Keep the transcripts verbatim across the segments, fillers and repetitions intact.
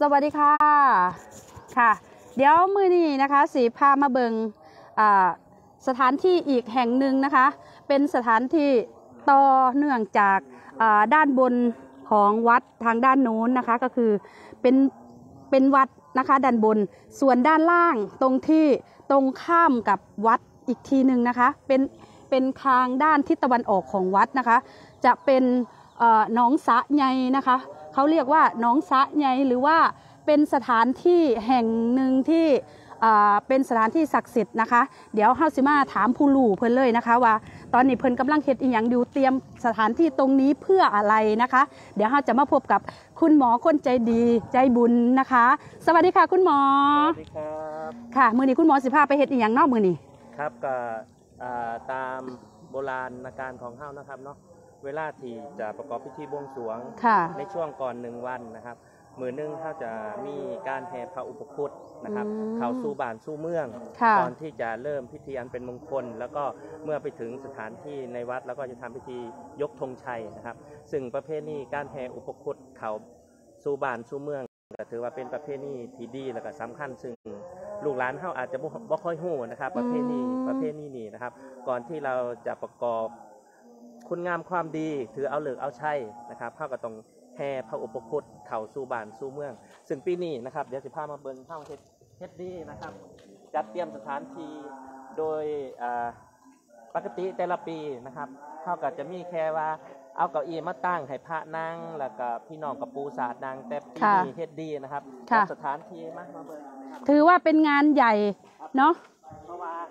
สวัสดีค่ะค่ะเดี๋ยวมื้อนี้นะคะสีพามาเบิงสถานที่อีกแห่งหนึ่งนะคะเป็นสถานที่ต่อเนื่องจากด้านบนของวัดทางด้านโน้นนะคะก็คือเป็นเป็นวัดนะคะด้านบนส่วนด้านล่างตรงที่ตรงข้ามกับวัดอีกทีหนึ่งนะคะเป็นเป็นทางด้านทิศตะวันออกของวัดนะคะจะเป็นหนองสะใหญ่นะคะเขาเรียกว่าหนองสะใหญ่หรือว่าเป็นสถานที่แห่งหนึ่งที่เป็นสถานที่ศักดิ์สิทธิ์นะคะเดี๋ยวเฮาสิมาถามผู้รู้เพิ่นเลยนะคะว่าตอนนี้เพิ่นกำลังเฮ็ดอีหยังอยู่เตรียมสถานที่ตรงนี้เพื่ออะไรนะคะเดี๋ยวเฮาจะมาพบกับคุณหมอคนใจดีใจบุญนะคะสวัสดีค่ะคุณหมอสวัสดีครับค่ะมื้อนี้คุณหมอสิพาไปเฮ็ดอีหยังเนาะมื้อนี้ครับก็ตามโบราณการของเฮานะครับเนาะเวลาที่จะประกอบพิธีบวงสรวงในช่วงก่อนหนึ่งวันนะครับมือหนึ่งเขาจะมีการแห่พระอุปคุตนะครับเข้าสู่บ้านสู่เมืองก่อนที่จะเริ่มพิธีอันเป็นมงคลแล้วก็เมื่อไปถึงสถานที่ในวัดแล้วก็จะทำพิธียกธงชัยนะครับซึ่งประเพณีการแห่อุปคุตเข้าสู่บ้านสู่เมืองก็ถือว่าเป็นประเพณีที่ดีและก็สำคัญซึ่งลูกหลานเขาอาจจะบ่ค่อยรู้นะครับประเพณีประเพณีนี้นะครับก่อนที่เราจะประกอบคุณงามความดีถือเอาเลิกเอาชัยนะครับเขาก็ต้องแห่พระอุปคุตเข้าสู่บ้านสู่เมืองซึ่งปีนี้นะครับเดี๋ยวจะพามาเบิ่งเข้าเฮ็ดดีนะครับจัดเตรียมสถานที่โดยปกติแต่ละปีนะครับเขาก็จะมีแค่ว่าเอาเก้าอี้มาตั้งให้พระนั่งแล้วก็พี่น้องกับปูสาดนั่งแต่ปีนี้เฮ็ดดีนะครับจัดสถานที่มามาเบิ่งถือว่าเป็นงานใหญ่เนาะเพราะว่า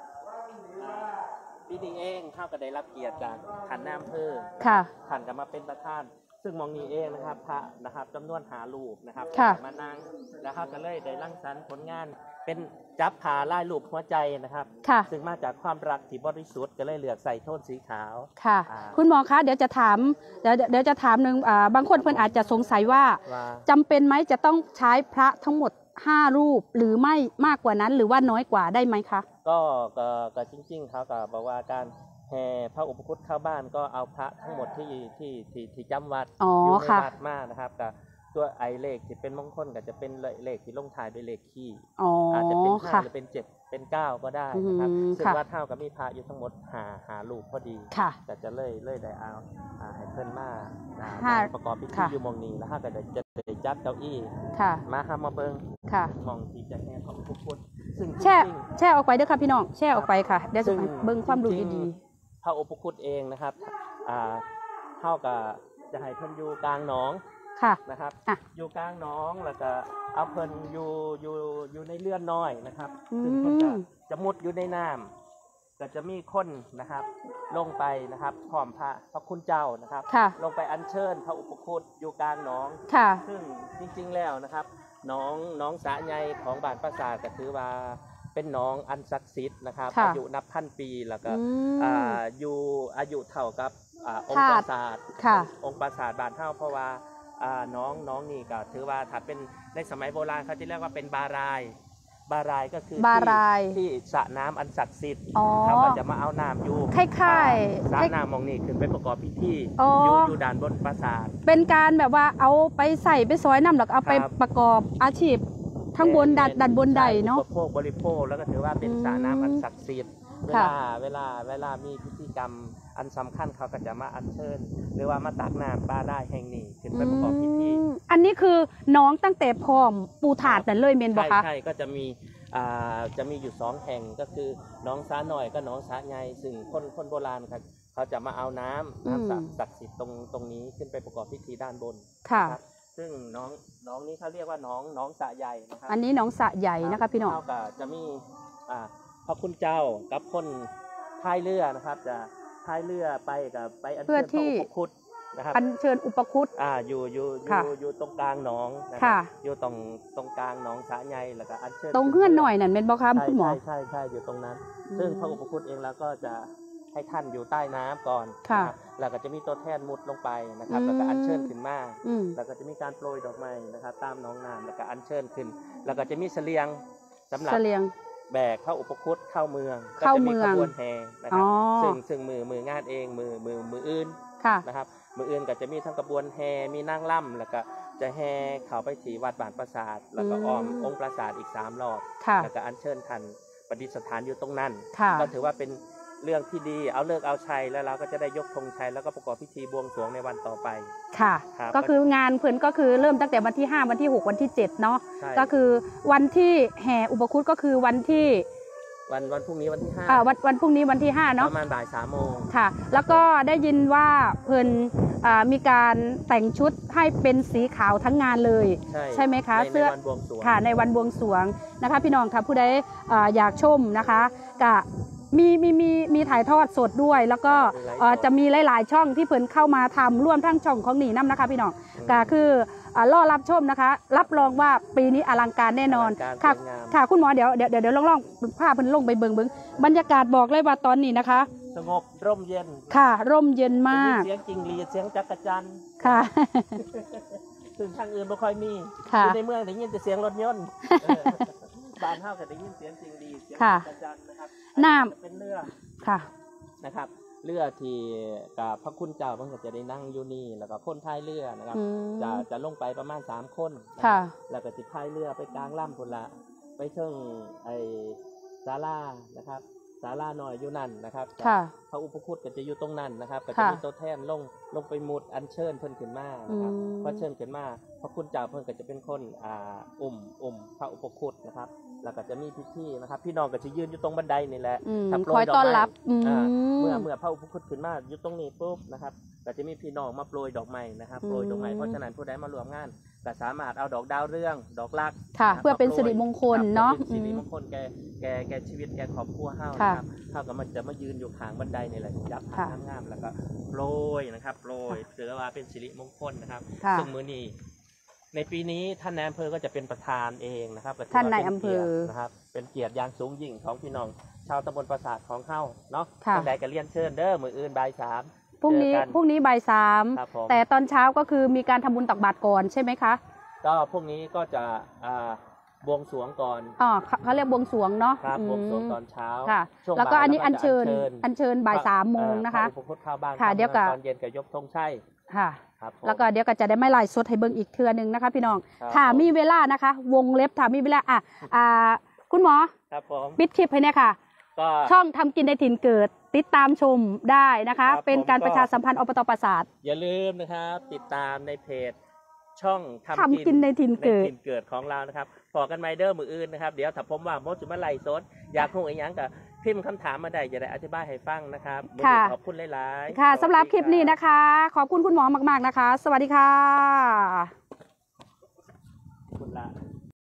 ปีนี้เองเขาก็ได้รับเกียรติจากท่านนายอำเภอท่านก็มาเป็นประธานซึ่งมองนี้เองนะครับพระนะครับจำนวนหารูปนะครับมานั่งแล้วเขาก็เลยได้รังสรรค์ผลงานเป็นจับผาลายรูปหัวใจนะครับซึ่งมาจากความรักที่บริสุทธิ์ก็เลยเลือกใส่โทนสีขาวค่ะคุณหมอคะเดี๋ยวจะถามเดี๋ยวเดี๋ยวจะถามหนึ่งบางคนเพื่อนอาจจะสงสัยว่าจำเป็นไหมจะต้องใช้พระทั้งหมดห้ารูปหรือไม่มากกว่านั้นหรือว่าน้อยกว่าได้ไหมคะก็ก็ก็จริงๆเขาก็บอกว่าการแห่พระอุปคุตเข้าบ้านก็เอาพระทั้งหมดที่ที่ที่ที่จำวัดอยู่ในวัดมานะครับกับตัวไอเลขที่เป็นมงคลก็จะเป็นเลขที่ลงท้ายด้วยเลขคี่อาจจะเป็นห้าหรือเป็นเจ็ดเป็นเก้าก็ได้นะครับซึ่งวัดเท่ากับมีพระอยู่ทั้งหมดหาหาลูกพอดีแต่จะเลื่อยเลื่อยได้เอาให้เพิ่นมาประกอบพิธีอยู่มองนี้แล้วถ้าก็จะจะได้จัดเก้าอี้มาทำมาเบิ้งมองที่จะแห่พระอุปคุตซึ่งแช่แช่ออกไปด้วยค่ะพี่น้องแช่ออกไปค่ะเดี๋ยวจะเบิ้งความรู้ดีๆพระอุปคุตเองนะครับเท่ากับจะให้เพิ่นอยู่กลางหนองนะครับอยู่กลางหนองแล้วก็เอาเพิ่นอยู่อยู่อยู่ในเลื่อนน้อยนะครับซึ่งเพิ่นจะจะมุดอยู่ในน้ำก็จะมีคนนะครับลงไปนะครับพร้อมพระพระคุณเจ้านะครับลงไปอัญเชิญพระอุปคุตอยู่กลางหนองซึ่งจริงๆแล้วนะครับหนองหนองสะใหญ่ของบ้านปราสาทก็ถือว่าเป็นหนองอันศักดิ์สิทธิ์นะครับอายุนับพันปีแล้วก็อยู่อายุเท่ากับองค์ปราสาทองค์ปราสาทบ้านเท่าเพราะว่าน้องน้องนี่ก็ถือว่าถ้าเป็นในสมัยโบราณเขาจะเรียกว่าเป็นบารายบารายก็คือที่สระน้ำอันศักดิ์สิทธิ์เขาก็จะมาเอาน้ำอยู่คล้ายๆสระน้ำมองนี่ขึ้นไปประกอบพิธีอยู่อยู่ด้านบนปราสาทเป็นการแบบว่าเอาไปใส่ไปซอยน้ำหรอกเอาไปประกอบอาชีพทั้งบนดัดดันบนใดเนาะบริโภคบริโภคแล้วก็ถือว่าเป็นสระน้ำอันศักดิ์สิทธิ์เวลาเวลาเวลามีพิธีกรรมอันสำคัญเขาก็จะมาอัญเชิญหรือว่ามาตักน้ำบาได้แห่งนี้ขึ้นไปประกอบพิธีอันนี้คือน้องตั้งแต่พร้อมปูถาดนั่นเลยเมนบอกคะใช่ก็จะมีอ่าจะมีอยู่สองแห่งก็คือน้องสาหน่อยก็น้องสาใหญ่ซึ่งคนคนโบราณครับเขาจะมาเอาน้ำน้ำศักดิ์สิทธิ์ตรงตรงนี้ขึ้นไปประกอบพิธีด้านบนค่ะซึ่งน้องน้องนี้เขาเรียกว่าน้องน้องสะใหญ่นะครับอันนี้น้องสะใหญ่นะคะพี่น้องเขาก็จะมีอ่าพระคุณเจ้ากับคนพายเรือนะครับจะพายเรือไปกับไปอัญเชิญพระอุปคุตนะครับอัญเชิญอุปคุตอ่าอยู่อยู่อยู่อยู่ตรงกลางหนองนะครับอยู่ตรงตรงกลางหนองสะใหญ่แล้วก็อัญเชิญตรงเฮือนหน่อยนั่นเป็นบ่ครับคุณหมอใช่ใช่ใช่อยู่ตรงนั้นซึ่งพระอุปคุตเองแล้วก็จะให้ท่านอยู่ใต้น้ำก่อนนะครับแล้วก็จะมีตัวแทนมุดลงไปนะครับแล้วก็อัญเชิญขึ้นมาแล้วก็จะมีการโปรยดอกไม้นะครับตามหนองน้ำแล้วก็อัญเชิญขึ้นแล้วก็จะมีเสลียงสำหรับแบกเข้าอุปคุตเข้าเมืองก็จะมีขบวนแห่นะครับซึ่งซึ่งมือมืองานเองมือมือมืออื่นนะครับมืออื่นก็จะมีทั้งกระบวนแห่มีนางล่ำแล้วก็จะแห่เข้าไปที่วัดบ้านปราสาทแล้วก็อ้อมองค์ปราสาทอีกสามรอบแล้วก็อัญเชิญท่านประดิษฐานอยู่ตรงนั้นก็ถือว่าเป็นเรื่องที่ดีเอาเลิกเอาชัยแล้วเราก็จะได้ยกธงชัยแล้วก็ประกอบพิธีบวงสรวงในวันต่อไปค่ะก็คืองานเพิ่นก็คือเริ่มตั้งแต่วันที่ห้าวันที่หกวันที่เจ็ดเนาะก็คือวันที่แห่อุปคุตก็คือวันที่วันวันพรุ่งนี้วันที่ห้าอ่าวันวันพรุ่งนี้วันที่ห้าเนาะประมาณบ่ายสามโมงค่ะแล้วก็ได้ยินว่าเพิ่นอ่ามีการแต่งชุดให้เป็นสีขาวทั้งงานเลยใช่ใช่ไหมคะเสื้อในวันบวงสรวงค่ะในวันบวงสรวงนะคะพี่น้องค่ะผู้ใดอ่าอยากชมนะคะก็มีมีมีมีถ่ายทอดสดด้วยแล้วก็จะมีหลายๆช่องที่เพิ่นเข้ามาทำร่วมทั้งช่องของหนีน้ำนะคะพี่น้องก็คือล่อรับชมนะคะรับรองว่าปีนี้อลังการแน่นอนค่ะค่ะคุณหมอเดี๋ยวเดี๋ยวเดี๋ยวลองลองภาพเพิ่นลงไปเบิ่งเบิ่งบรรยากาศบอกเลยว่าตอนนี้นะคะสงบร่มเย็นค่ะร่มเย็นมากเสียงจิงหรีดเสียงจักรจันทร์ค่ะถึงทางอื่นไม่ค่อยมีในเมืองได้ยินแต่เสียงรถยนต์บ้านเฮาก็ได้ยินเสียงจิงหรีดเสียงจักรจันทร์นะครับน้ำเป็นเรือค่ะนะครับเรือที่กับพระคุณเจ้าเพิ่งจะได้นั่งอยู่นี่แล้วก็คนท้ายเรือนะครับจะจะลงไปประมาณสามคนค่ะแล้วก็จะพายเรือไปกลางลำพุ่นละไปเชิงไอศาลานะครับศาลาหน่อยอยู่นั่นนะครับพระอุปคุตก็จะอยู่ตรงนั้นนะครับก็จะมีตัวแทนลงลงไปมุดอัญเชิญเพิ่นขึ้นมานะครับพอเชิญขึ้นมาพระคุณเจ้าเพิ่นก็จะเป็นคนอ่าอุ่มอุ่มพระอุปคุตนะครับแล้วก็จะมีพิธีนะครับพี่น้องก็จะยืนอยู่ตรงบันไดนี่แหละคอยต้อนรับเมื่อเมื่อพระอุปคุตขึ้นมาอยู่ตรงนี้ปุ๊บนะครับก็จะมีพี่น้องมาโปรยดอกไม้นะครับโปรยดอกไม้เพราะฉะนั้นผู้ใดมาร่วมงานก็สามารถเอาดอกดาวเรืองดอกลักค่ะเพื่อเป็นสิริมงคลเนาะสิริมงคลแกแกแกชีวิตแกครอบครัวเฮานะครับเฮาก็มันจะมายืนอยู่ข้างบันไดนี่แหละยับหางงามแล้วก็โปรยนะครับโปรยถือว่าเป็นสิริมงคลนะครับซึ่งมื้อนี้ในปีนี้ท่านนายอำเภอก็จะเป็นประธานเองนะครับท่านนายอำเภอนะครับเป็นเกียรติอย่างสูงยิ่งของพี่น้องชาวตำบลปราสาทของเฮาเนาะท่านใดก็เรียนเชิญเด้อมื้ออื่นบ่ายสามพรุ่งนี้พรุ่งนี้บ่ายสามแต่ตอนเช้าก็คือมีการทำบุญตักบาตรก่อนใช่ไหมคะก็พรุ่งนี้ก็จะบวงสรวงก่อนอ๋อเขาเรียกบวงสรวงเนาะครับบวงสรวงตอนเช้าค่ะแล้วก็อันนี้อัญเชิญอัญเชิญบ่ายสามโมงนะคะค่ะเดี๋ยวก็ตอนเย็นก็ยกธงชัยค่ะแล้วก็เดี๋ยวก็จะได้ไม่ไล่สดให้เบิ่งอีกเทือนึงนะคะพี่น้องถ้ามีเวลานะคะวงเล็บถ้ามีเวลาอ่ะอ่าคุณหมอปิดคลิปให้เนี่ยค่ะช่องทำกินในถิ่นเกิดติดตามชมได้นะคะเป็นการประชาสัมพันธ์อบต.ปราสาทอย่าลืมนะครับติดตามในเพจช่องทำกินในถิ่นเกิดเกิดของเรานะครับพอกันไมเดอร์มืออื่นนะครับเดี๋ยวถ้าผมว่าโมจุมาไล่สดอยากคงอีกอย่างกับพิมพ์คำถามมาได้จะได้อธิบายให้ฟังนะครับขอบคุณหลายๆค่ะสำหรับคลิปนี้นะคะขอบคุณคุณหมอมากๆนะคะสวัสดีค่ะคุณละ